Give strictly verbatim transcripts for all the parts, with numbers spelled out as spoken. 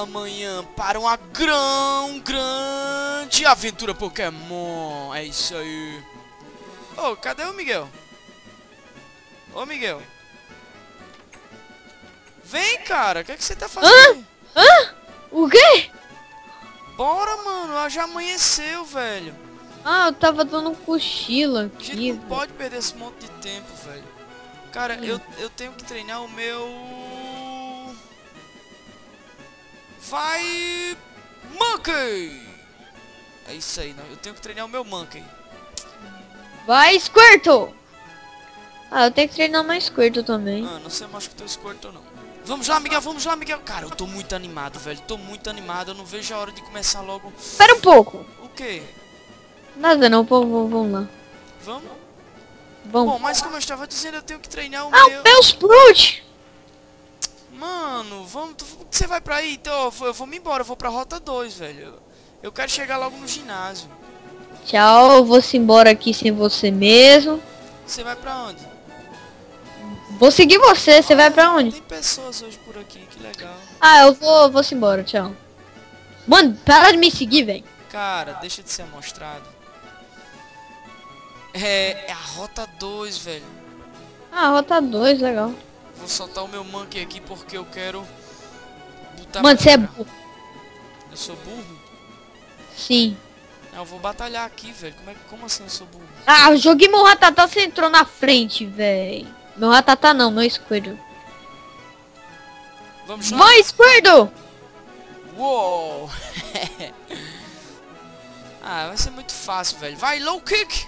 amanhã para uma grão, grande aventura Pokémon. É isso aí. Ô, oh, cadê o Miguel? Ô, oh, Miguel. Vem, cara. O que é que você tá fazendo? Hã? Hã? O quê? Bora, mano. Já amanheceu, velho. Ah, eu tava dando um cochilo A aqui. gente não velho. pode perder esse monte de tempo, velho. Cara, Hum. eu, eu tenho que treinar o meu... Vai... Monkey! É isso aí, não. Eu tenho que treinar o meu Monkey. Vai, Squirtle! Ah, eu tenho que treinar mais Squirtle também. Ah, não sei mais que teu Squirtle não. Vamos lá, Miguel, vamos lá, Miguel. Cara, eu tô muito animado, velho. Tô muito animado. Eu não vejo a hora de começar logo. Espera um pouco. O quê? Nada não, pô, vamos, vamos lá. Vamos? Vamos. Bom, mas como eu estava dizendo, eu tenho que treinar o Ah, meu... o Bellsprout! Mano, vamos... Tu, você vai pra aí? Então, eu vou, eu vou me embora. Eu vou pra Rota dois, velho. Eu quero chegar logo no ginásio. Tchau, eu vou-se embora aqui sem você mesmo. Você vai pra onde? Vou seguir você, você vai pra onde? Tem pessoas hoje por aqui, que legal. Ah, eu vou, vou-se embora, tchau. Mano, para de me seguir, velho. Cara, deixa de ser amostrado. É, é a Rota dois, velho. Ah, rota dois, legal. Vou soltar o meu Monkey aqui porque eu quero botar Mano, você é pra- burro. Eu sou burro? Sim. Ah, eu vou batalhar aqui, velho. Como, é, como assim eu sou burro? Ah, eu joguei meu Ratatá, você entrou na frente, velho. Meu Ratatá não, meu Squirtle. Vamos lá? Vai, Squirtle! Uou! Ah, vai ser muito fácil, velho. Vai, low kick!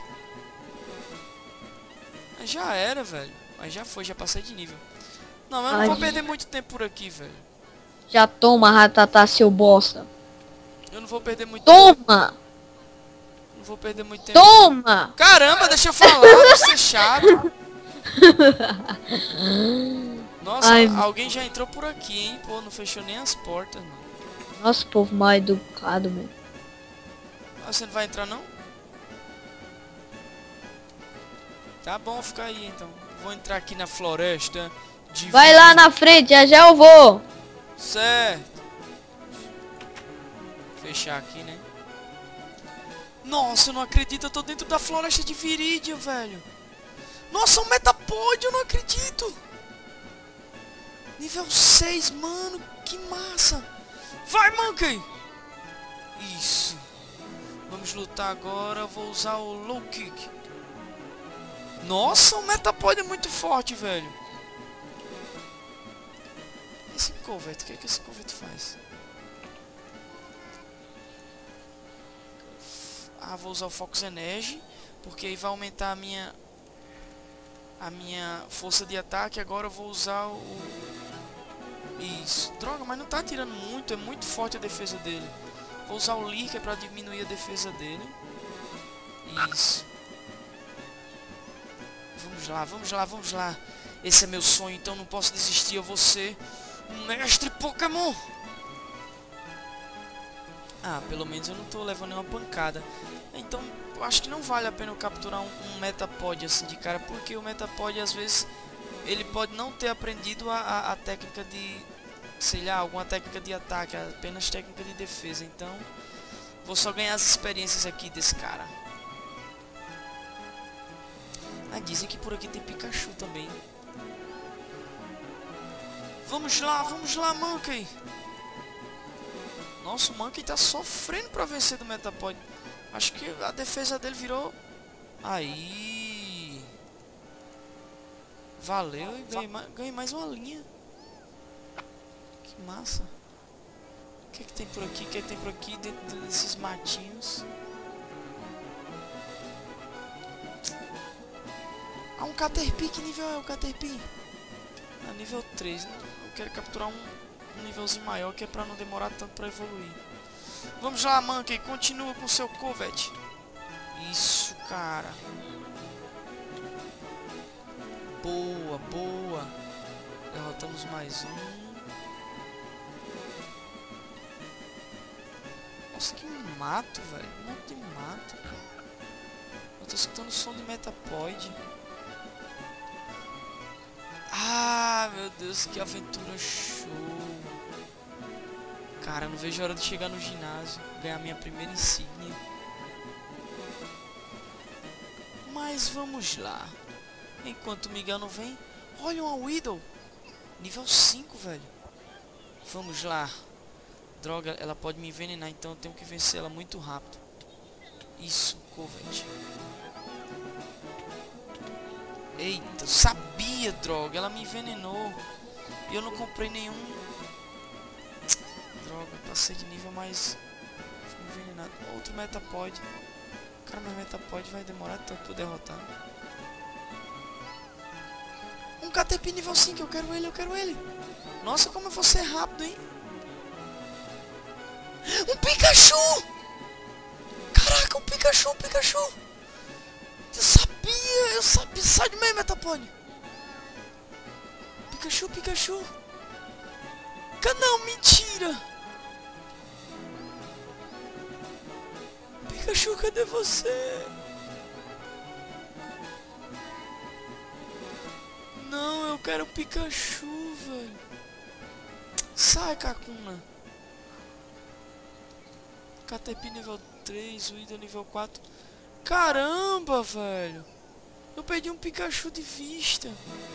Mas já era, velho. Mas já foi, já passei de nível. Não, mas eu não Ai, vou perder muito tempo por aqui, velho. Já toma, Ratatá, seu bosta. Eu não vou perder muito tempo. Toma! Não vou perder muito tempo. Toma! Caramba, deixa eu falar, deixa ser chato. Nossa, Ai. alguém já entrou por aqui, hein? Pô, não fechou nem as portas, não. Nossa, povo mal educado, velho. Ah, você não vai entrar, não? Tá bom, fica aí, então. Vou entrar aqui na floresta. De Vai lá na frente, já já eu vou. Certo. Fechar aqui, né? Nossa, eu não acredito, eu tô dentro da floresta de Viridian, velho. Nossa, um Metapod, eu não acredito. Nível seis, mano, que massa. Vai, Monkey. Isso. Vamos lutar agora, eu vou usar o Low Kick. Nossa, o Metapod é muito forte, velho. Esse Covet, o que é que esse Covet faz? Ah, vou usar o Fox Energy, porque aí vai aumentar a minha a minha força de ataque. Agora eu vou usar o... Isso. Droga, mas não tá atirando muito, é muito forte a defesa dele. Vou usar o Lirker pra diminuir a defesa dele. Isso. Vamos lá, vamos lá, vamos lá. Esse é meu sonho, então não posso desistir. Eu vou ser um mestre Pokémon. Ah, pelo menos eu não tô levando nenhuma pancada. Então, eu acho que não vale a pena eu capturar um, um Metapod assim de cara. Porque o Metapod, às vezes, ele pode não ter aprendido a, a, a técnica de... Sei lá, alguma técnica de ataque. Apenas técnica de defesa. Então, vou só ganhar as experiências aqui desse cara. Ah, dizem que por aqui tem Pikachu também. Vamos lá, vamos lá, Monkey. Nossa, o Monkey tá sofrendo pra vencer do Metapod. Acho que a defesa dele virou... Aí... Valeu, e ganhei, ma ganhei mais uma linha. Que massa. O que é que tem por aqui? O que é que tem por aqui dentro desses matinhos? Ah, um Caterpie, que nível é o Caterpie? Ah, nível três, né? Eu quero capturar um, um nívelzinho maior, que é pra não demorar tanto pra evoluir. Vamos lá, Monkey, continua com seu Covet. Isso, cara. Boa, boa. Derrotamos mais um. Nossa, que mato, velho. Um monte de mato. Eu tô escutando o som de Metapod. Ah, meu Deus, que aventura show. Cara, não vejo a hora de chegar no ginásio, ganhar minha primeira insígnia. Mas vamos lá. Enquanto o Miguel não vem... Olha uma Weedle! Nível cinco, velho. Vamos lá. Droga, ela pode me envenenar, então eu tenho que vencer ela muito rápido. Isso, Covert. Eita, eu sabia, droga. Ela me envenenou. E eu não comprei nenhum... Droga, passei de nível, mas... Fui envenenado. Outro Metapod. Cara, mas Metapod vai demorar tanto pra derrotar. Um Caterpie nível cinco, eu quero ele, eu quero ele. Nossa, como eu vou ser rápido, hein? Um Pikachu! Caraca, um Pikachu, um Pikachu! Eu sabia, eu sabia. Sai do meio, Metapod. Pikachu, Pikachu. Não, mentira! Pikachu, cadê você? Não, eu quero Pikachu, velho. Sai, Kakuna. Caterpie nível três, Weedle nível quatro. Caramba, velho. Eu perdi um Pikachu de vista.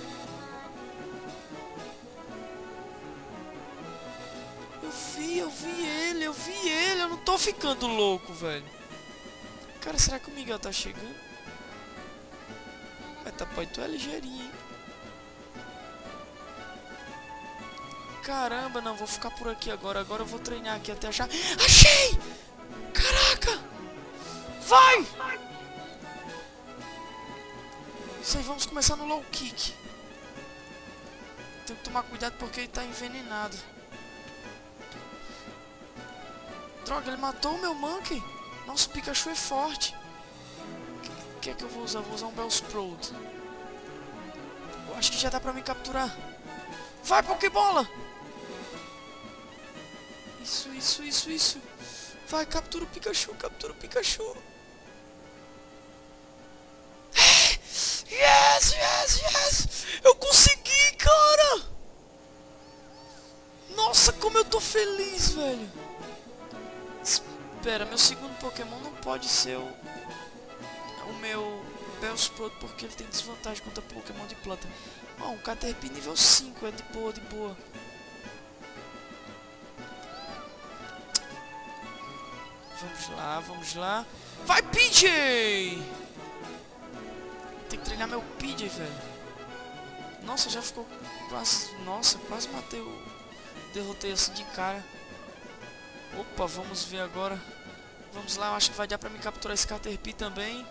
Eu vi, eu vi ele, eu vi ele. Eu não tô ficando louco, velho. Cara, será que o Miguel tá chegando? Metapod, tu é ligeirinho, hein? Caramba, não, vou ficar por aqui agora. Agora eu vou treinar aqui até achar... Achei! Caraca! Vai! Isso aí, vamos começar no low kick. Tem que tomar cuidado porque ele tá envenenado. Droga, ele matou o meu Monkey. Nossa, o Pikachu é forte. O que é que eu vou usar? Vou usar um Bellsprout. Eu acho que já dá pra me capturar. Vai, Pokébola! Isso, isso, isso, isso. Vai, captura o Pikachu, captura o Pikachu. Yes, yes, yes! Eu consegui, cara! Nossa, como eu tô feliz, velho. Espera, meu segundo Pokémon não pode ser o, o meu Bellsprout, porque ele tem desvantagem contra Pokémon de planta. Ó, oh, um Caterpie nível cinco, é de boa, de boa. Vamos lá, vamos lá. Vai, P J! Tem que treinar meu P J, velho. Nossa, já ficou quase... Nossa, quase matei o... Derrotei assim de cara. Opa, vamos ver agora. Vamos lá, eu acho que vai dar pra me capturar esse Caterpie também.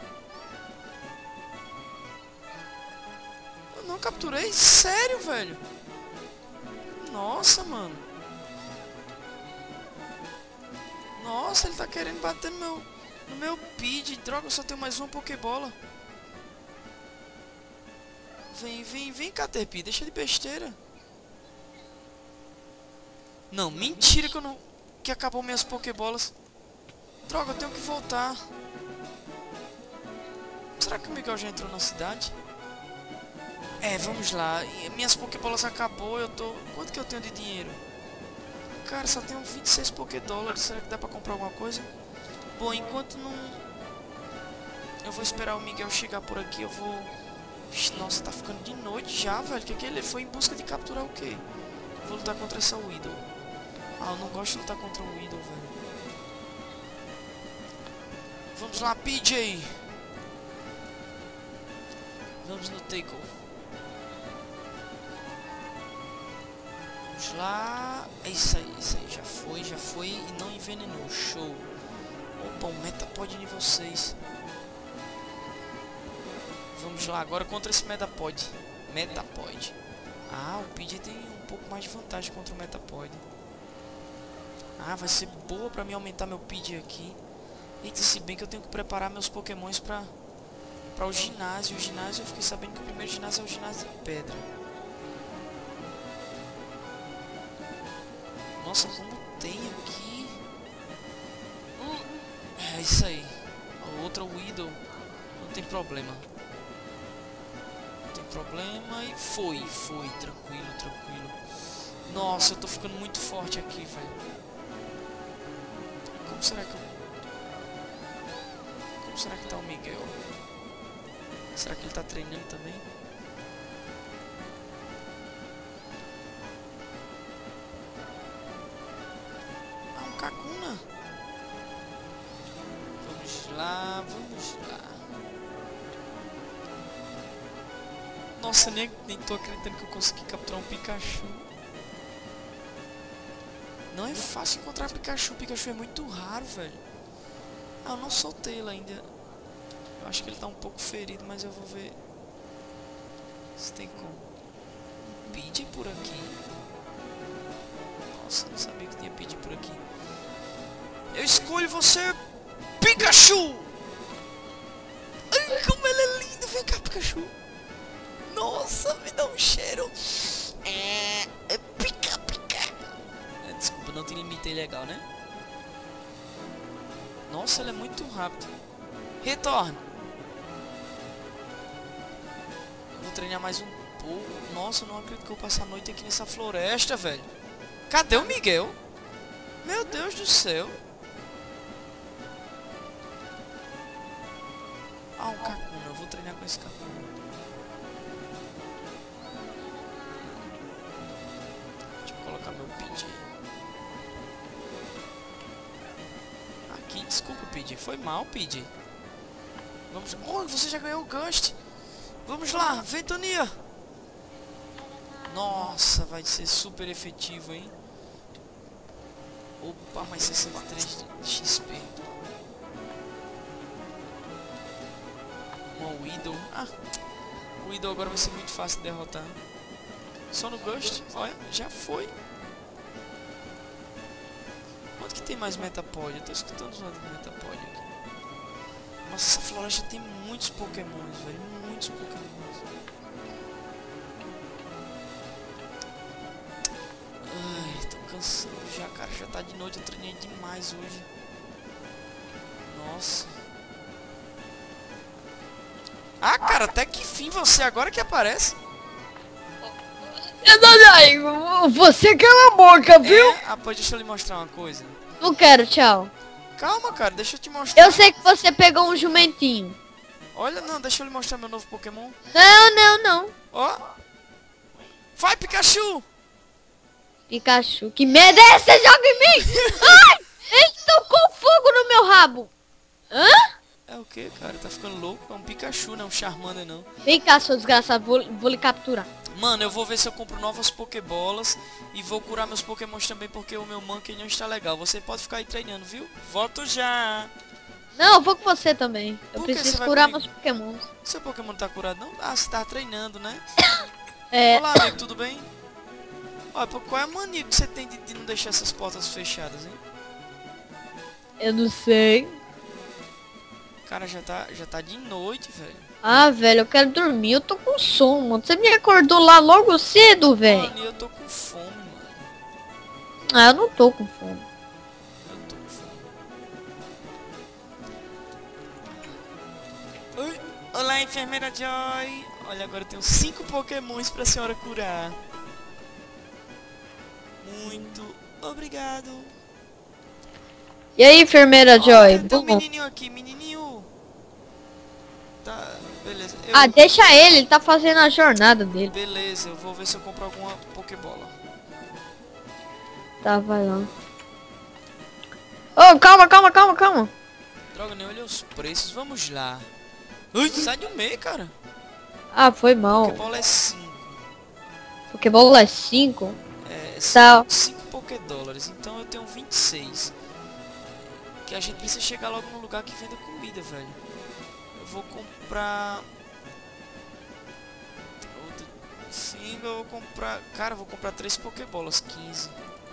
Eu não capturei? Sério, velho? Nossa, mano. Nossa, ele tá querendo bater no meu... No meu P J. Droga, eu só tenho mais uma Pokébola. Vem, vem, vem, Caterpie. Deixa de besteira. Não, mentira que eu não... Que acabou minhas Pokébolas. Droga, eu tenho que voltar. Será que o Miguel já entrou na cidade? É, vamos lá. E minhas Pokébolas acabou, eu tô... Quanto que eu tenho de dinheiro? Cara, só tenho vinte e seis Pokédólares. Será que dá pra comprar alguma coisa? Bom, enquanto não... Eu vou esperar o Miguel chegar por aqui, eu vou... Nossa, tá ficando de noite já, velho. Que que ele foi em busca de capturar o quê? Vou lutar contra essa Weedle. Ah, eu não gosto de lutar contra o Weedle, velho. Vamos lá, P J. Vamos no Tackle. Vamos lá. É isso aí, isso aí. Já foi, já foi e não envenenou. Show. Opa, um Metapod nível seis. Vamos lá, agora contra esse Metapod. Metapod. Ah, o P J tem um pouco mais de vantagem contra o Metapod. Ah, vai ser boa pra mim aumentar meu P J aqui. Eita, se bem que eu tenho que preparar meus Pokémons pra, pra o ginásio. O ginásio, eu fiquei sabendo que o primeiro ginásio é o ginásio de pedra. Nossa, como tem aqui. Hum, é isso aí. A outra Weedle não tem problema. Não tem problema e foi, foi. Tranquilo, tranquilo. Nossa, eu tô ficando muito forte aqui, velho. Como será que eu... Como será que tá o Miguel? Será que ele tá treinando também? Ah, um Kakuna. Vamos lá, vamos lá. Nossa, nem, nem tô acreditando que eu consegui capturar um Pikachu. Não é fácil encontrar Pikachu. Pikachu é muito raro, velho. Ah, eu não soltei ele ainda. Eu acho que ele tá um pouco ferido, mas eu vou ver se tem como. Um Pidgey por aqui. Nossa, eu não sabia que tinha Pidgey por aqui. Eu escolho você, Pikachu! Ai, como ele é lindo! Vem cá, Pikachu! Nossa, me dá um cheiro! É... é pica, pica! É, desculpa, não tem limite legal, né? Nossa, ele é muito rápido. Retorno! Vou treinar mais um pouco. Nossa, eu não acredito que eu vou passar a noite aqui nessa floresta, velho. Cadê o Miguel? Meu Deus do céu. Ah, um Kakuna. Eu vou treinar com esse Kakuna. Deixa eu colocar meu Pidgey. Aqui, desculpa, Pidgey. Foi mal, Pidgey. Vamos... Oh, você já ganhou o Gust. Vamos lá, Ventania. Nossa, vai ser super efetivo, hein? Opa, mais sessenta e três de X P. Uma Weedle. Ah, o Weedle agora vai ser muito fácil de derrotar. Só no Gust. Olha, já foi. Onde que tem mais Metapod? Eu tô escutando os nomes de Metapod aqui. Nossa, essa floresta tem muitos Pokémons, velho. Muitos Pokémons. Ai, tô cansado já, cara. Já tá de noite, eu treinei demais hoje. Nossa. Ah, cara, até que fim você agora que aparece. Você cala a boca, viu? É? Ah, pô, deixa eu lhe mostrar uma coisa. Não quero, tchau. Calma, cara, deixa eu te mostrar. Eu sei que você pegou um jumentinho. Olha, não, deixa eu lhe mostrar meu novo Pokémon. Não, não, não. Ó. Vai, Pikachu! Pikachu, que merda é essa? Joga em mim! Ai! Ele tocou fogo no meu rabo. Hã? É o que, cara? Tá ficando louco? É um Pikachu, não é um Charmander, não. Vem cá, seu desgraçado, vou, vou lhe capturar. Mano, eu vou ver se eu compro novas Pokébolas e vou curar meus Pokémons também, porque o meu Monkey não está legal. Você pode ficar aí treinando, viu? Volto já! Não, eu vou com você também. Eu Por que preciso você vai curar comigo? meus pokémons. Seu Pokémon tá curado, não? Ah, você tá treinando, né? É... Olá, amigo, tudo bem? Olha, qual é a mania que você tem de, de não deixar essas portas fechadas, hein? Eu não sei. Cara, já tá, já tá de noite, velho. Ah, velho, eu quero dormir. Eu tô com sono, mano. Você me acordou lá logo cedo, velho. Mano, e eu tô com fome, mano. Ah, eu não tô com fome. Eu tô com fome. Oi. Olá, enfermeira Joy. Olha, agora eu tenho cinco Pokémons pra senhora curar. Muito obrigado. E aí, enfermeira Oh, Joy? tem, tem um Bom. menininho aqui, menininho. Tá, beleza. Eu, Ah, deixa ele, ele tá fazendo a jornada dele. Beleza, eu vou ver se eu compro alguma Pokébola. Tá, vai lá. Ô, oh, calma, calma, calma, calma. Droga, nem olhei os preços. Vamos lá. Ai, sai do meio, cara. Ah, foi mal. Pokébola é cinco. Pokébola é cinco? É, Tá. cinco Pokédólares. Então eu tenho vinte e seis. Que a gente precisa chegar logo no lugar que venda comida, velho. Eu vou comprar... Outro... Sim, eu vou comprar... Cara, eu vou comprar três Pokébolas, quinze.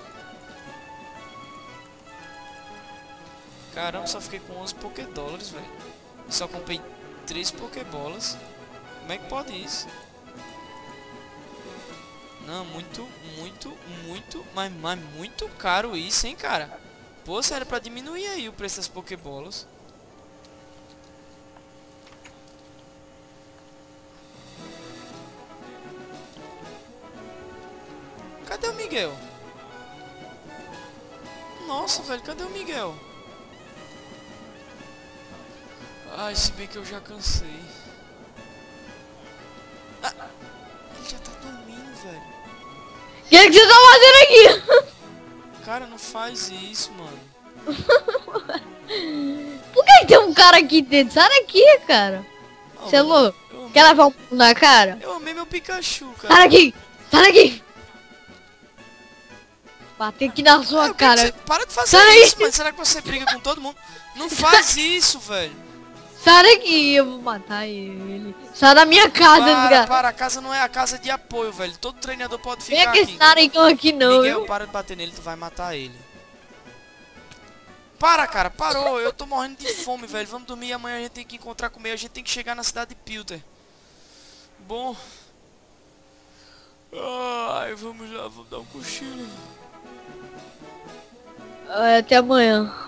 Caramba, só fiquei com onze Pokédólares, velho. Só comprei três Pokébolas. Como é que pode isso? Não, muito, muito, muito, mas, mas muito caro isso, hein, cara? Pô, sério, pra diminuir aí o preço das Pokébolas. Cadê o Miguel? Nossa, velho, cadê o Miguel? Ai, se bem que eu já cansei. Ah, ele já tá dormindo, velho. O que, é que você tá fazendo aqui? Cara, não faz isso, mano. Por que tem um cara aqui dentro? Sai daqui, cara. Você é louco? Quer levar um pulo na cara? Eu amei meu Pikachu, cara. Sai daqui! Sai daqui! Bater aqui na sua Ah, cara. você... Para de fazer Sai isso, daí. mano. Será que você briga com todo mundo? Não faz isso, velho. Sai daqui, eu vou matar ele. Sai da minha casa, Para, desgraçado. para, a casa não é a casa de apoio, velho. Todo treinador pode Vem ficar aqui aqui. esse narigão aqui não, Miguel, viu? para de bater nele, tu vai matar ele. Para, cara, parou. Eu tô morrendo de fome, velho. Vamos dormir, amanhã a gente tem que encontrar comer. A gente tem que chegar na cidade de Pilter. Bom. Ai, vamos lá, vamos dar um cochilo. Até amanhã.